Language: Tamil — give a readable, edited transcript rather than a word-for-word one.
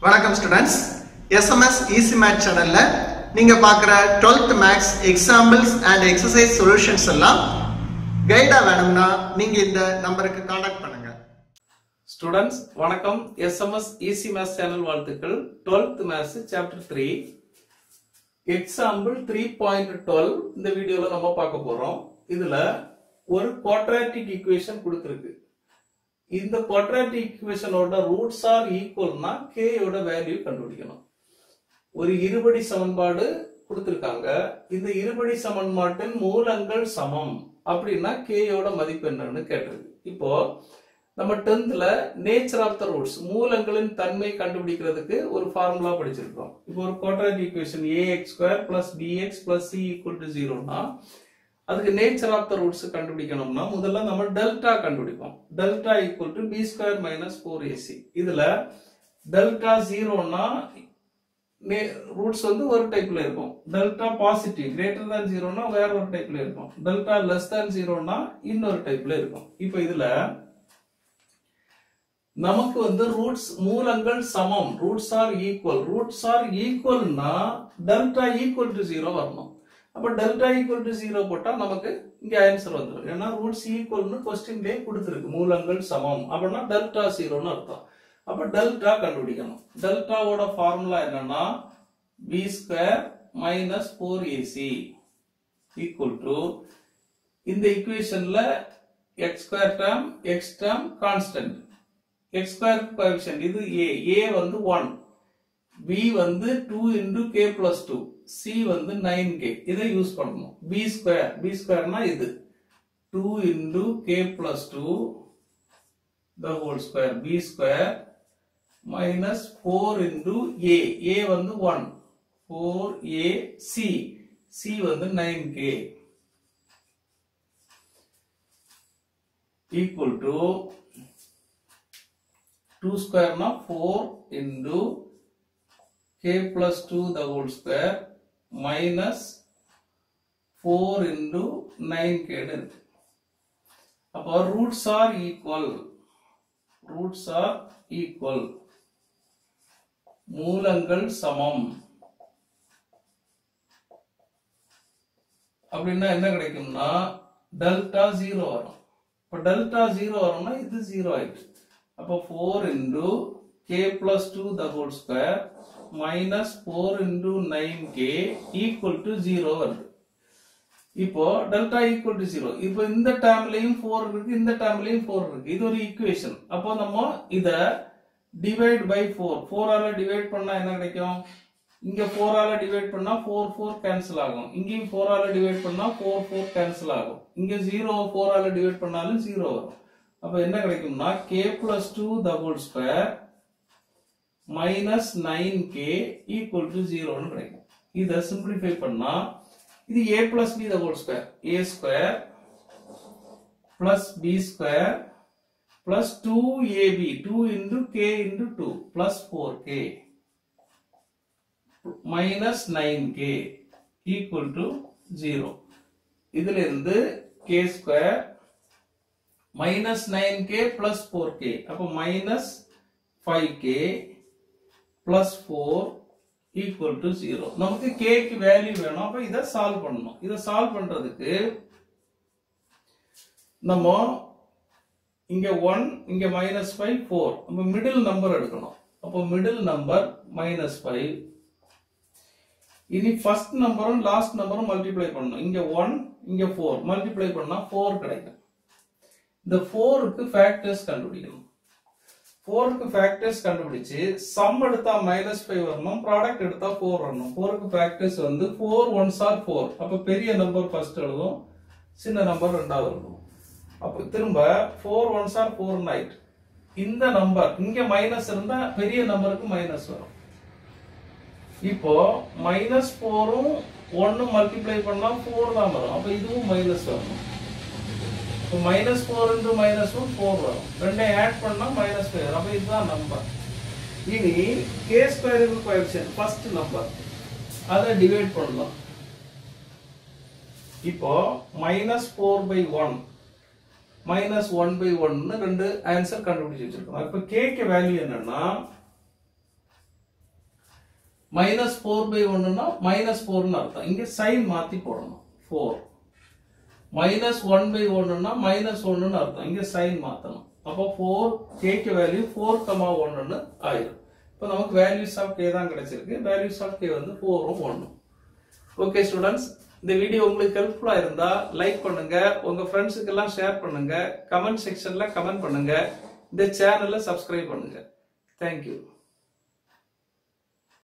வணக்கம் ஸ்டூடெண்ட்ஸ், SMS Easy Math சேனல்ல நீங்க பார்க்குற 12th maths examples and exercise solutions எல்லாம் கைடா வேணும்னா நீங்க இந்த நம்பருக்கு கான்டாக்ட் பண்ணுங்க. ஸ்டூடெண்ட்ஸ் வணக்கம். SMS Easy Math சேனல் வாழ்த்துக்கள். 12th மேத்ஸ் சாப்டர் 3 எக்ஸாம்பிள் 3.12 இந்த வீடியோல நம்ம பார்க்க போறோம். இதுல ஒரு குவாட்ராட்டிக் ஈக்குவேஷன் கொடுத்திருக்கு. இந்த குவாட்ராட்டிக் ஈக்குவேஷனோட ரூட்ஸ் ஆர் ஈக்குவல்னா k யோட வேல்யூ கண்டுபிடிக்கணும். ஒரு இருபடி சமன்பாடு கொடுத்திருக்காங்க. இந்த இருபடி சமன்பாட்டின் மூலங்கள் சமம் அப்படின்னா k யோட மதிப்பு என்னன்னு கேட்டிருக்கு. இப்போ நம்ம 10th nature of the roots மூலங்களின் தன்மை கண்டுபிடிக்கிறதுக்கு ஒரு ஃபார்முலா படிச்சிருக்கோம். இப்போ ஒரு quadratic equation ax² + bx + c = 0னா அதுக்கு நேச்சர் ஆஃப் த ரூட்ஸ் கண்டுபிடிக்கணும்னா முதல்ல நம்ம டெல்டா கண்டுபிடிப்போம். Delta = b² - 4ac. இதுல டெல்டா 0னா ரூட்ஸ் வந்து ஒரு டைப்ல இருக்கும். டெல்டா பாசிட்டிவ் greater than 0னா வேற ஒரு டைப்ல இருக்கும். டெல்டா less than 0னா இன்னொரு டைப்ல இருக்கும். இப்போ இதுல நமக்கு வந்து ரூட்ஸ் மூலங்கள் சமம், ரூட்ஸ் ஆர் ஈக்குவல்னா டெல்டா = 0 வரணும். அப்ப டெல்டா = 0 போட்டா நமக்கு இங்க ஆன்சர் வந்துரும். ஏன்னா ரூட்ஸ் ஈக்குவல்னு क्वेश्चनலயே கொடுத்திருக்கு. மூலங்கள் சமம் அப்படினா டெல்டா 0ன்னு அர்த்தம். அப்ப டெல்டா கண்டுபிடிக்கணும். டெல்டாவோட ஃபார்முலா என்னன்னா b² - 4ac இந்த ஈக்குவேஷன்ல x² term x term constant, x² coefficient இது a வந்து 1, b வந்து 2 × k + 2, c வந்து 9k. இதை யூஸ் பண்ணணும். b² னா இது 2 × k + 2 the whole square, b² - 4 × a வந்து 1, 4ac, c வந்து 9k = 2² னா 4 × k + 2 the whole square minus 4 × 9k இருக்கு. அப்போ ரூட்ஸ் ஆர் ஈக்குவல், மூலங்கள் சமம் அப்படின்னா என்ன கிடைக்கும்னா டெல்டா 0 வரும். இப்போ டெல்டா 0 வரும்னா இது 0 ஆயிடுச்சு. அப்போ 4 × k + 2 the whole square minus 4 × 9k = 0 வருது. இப்போ டெல்டா = 0. இப்போ இந்த டேர்ம்லயும் 4 இருக்கு, இந்த டேர்ம்லயும் 4 இருக்கு. இது ஒரு ஈக்குவேஷன். அப்போ நம்ம இத டிவைட் பை 4 ஆல டிவைட் பண்ணா என்ன கிடைக்கும்? இங்க 4 ஆல டிவைட் பண்ணா 4 கேன்சல் ஆகும். இங்கேயும் 4 ஆல டிவைட் பண்ணா 4 கேன்சல் ஆகும். இங்க 0 4 ஆல டிவைட் பண்ணாலும் 0 வரும். அப்ப என்ன கிடைக்கும்னா k + 2 the whole square minus 9k = 0 ன்னு கிடைக்கும். இத சிம்பிளிஃபை பண்ணா இது a + b the whole square, a² + b² + 2ab, 2 × k × 2 + 4k minus 9k = 0. இதுல இருந்து k² minus 9k plus 4k. அப்போ minus 5k plus 4 equal to 0. நமக்கு k க்கு வேல்யூ வேணும். அப்ப இத சால்வ் பண்ணணும். இத சால்வ் பண்றதுக்கு நம்ம இங்க 1, இங்க -5, 4. அப்ப மிடில் நம்பர் எடுக்கணும். அப்போ மிடில் நம்பர் -5. இனி ஃபர்ஸ்ட் நம்பரும் லாஸ்ட் நம்பரும் மல்டிப்ளை பண்ணணும். இங்க 1, இங்க 4 மல்டிப்ளை பண்ணா 4 கிடைக்கும். இந்த 4க்கு ஃபேக்டர்ஸ் கண்டுபிடிக்கணும். 4க்கு ஃபேக்டர்ஸ் கண்டுபிடிச்சு சம் எடுத்தா -5 வரணும், ப்ராடக்ட் எடுத்தா 4 வரணும். 4க்கு ஃபேக்டர்ஸ் வந்து 4 1s are 4. அப்ப பெரிய நம்பர் ஃபர்ஸ்ட் எழுதும், சின்ன நம்பர் ரெண்டாவது எழுதும். அப்ப திரும்ப 4 1s are 4 நைட். இந்த நம்பர் இங்க மைனஸ் இருந்தா பெரிய நம்பருக்கு மைனஸ் வரும். இப்போ -4ம் 1 மல்டிப்ளை பண்ணா 4 தான் வரும். அப்ப இதுவும் மைனஸ் வரணும். -4 × -1 4 வரும். ரெண்டையும் ஆட் பண்ணா -5 வரும். அப்ப இதுதான் நம்பர். இனி k² கோஎஃபிஷியன்ட் ஃபர்ஸ்ட் நம்பர் அத டிவைட் பண்ணலாம். இப்போ -4/1 -1/1 ன்னு ரெண்டு ஆன்சர் கண்டுபிடிச்சு வச்சிருக்கோம். இப்போ k க்கு வேல்யூ என்னன்னா மைனஸ் 4/1னா -4ன்னு அர்த்தம். இங்க சைன் மாத்தி போடணும். 4 மைனஸ் 1/1னா -1ன்னு அர்த்தம். இங்க சைன் மாத்தணும். அப்போ 4 k வேல்யூ 4,1ன்னு ஆயிடும். இப்போ நமக்கு வேல்யூஸ் ஆஃப் k தான் கிடைச்சிருக்கு. வேல்யூஸ் ஆஃப் k வந்து 4ம் 1ம். ஓகே ஸ்டூடெண்ட்ஸ், இந்த வீடியோ உங்களுக்கு ஹெல்ப்ஃபுல்லா இருந்தா லைக் பண்ணுங்க, உங்க ஃப்ரெண்ட்ஸுக்கு எல்லாம் ஷேர் பண்ணுங்க, கமெண்ட் செக்ஷன்ல கமெண்ட் பண்ணுங்க, இந்த சேனலை சப்ஸ்கிரைப் பண்ணுங்க. தேங்க்யூ.